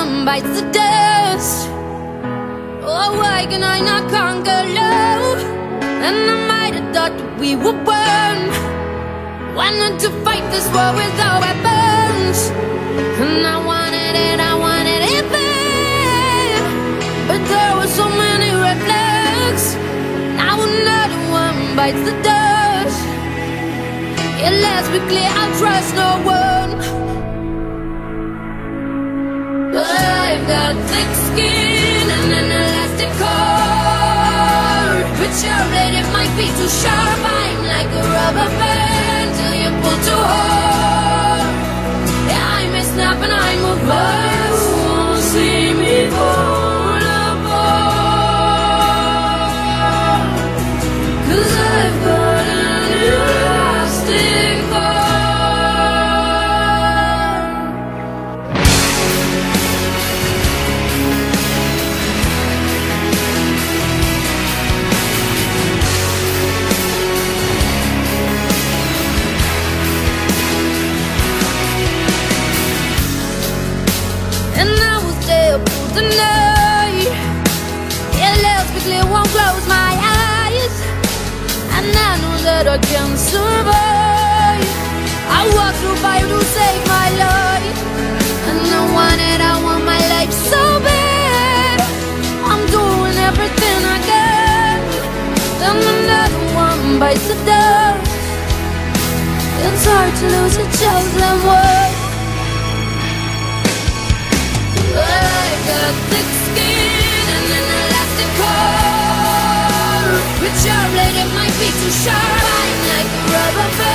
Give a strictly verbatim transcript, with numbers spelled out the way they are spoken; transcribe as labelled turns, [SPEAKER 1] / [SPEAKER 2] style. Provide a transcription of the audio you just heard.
[SPEAKER 1] one bites the dust. Oh, why can I not conquer love? And I might have thought that we were born, wanted to fight this war without weapons. And I wanted it, I wanted it bad, but there were so many red flags. Now another one bites the dust. Yeah, let's be clear, I trust no one. I've got thick skin and an elastic core, but your blade, it might be too sharp. I'm like a rubber band till you pull too hard. Yeah, I may snap and I move, but you won't see me fall apart, 'cause I've got an elastic core. And I was there for the night. Yeah, let's be clear, won't close my eyes, and I know that I can survive. I walk through fire to save my life, and I want it, I want my life so bad. I'm doing everything I can, then another one bites the dust. It's hard to lose a chosen one. I've got thick skin and an elastic core, with your blade, it might be too sharp. I'm like a rubber band.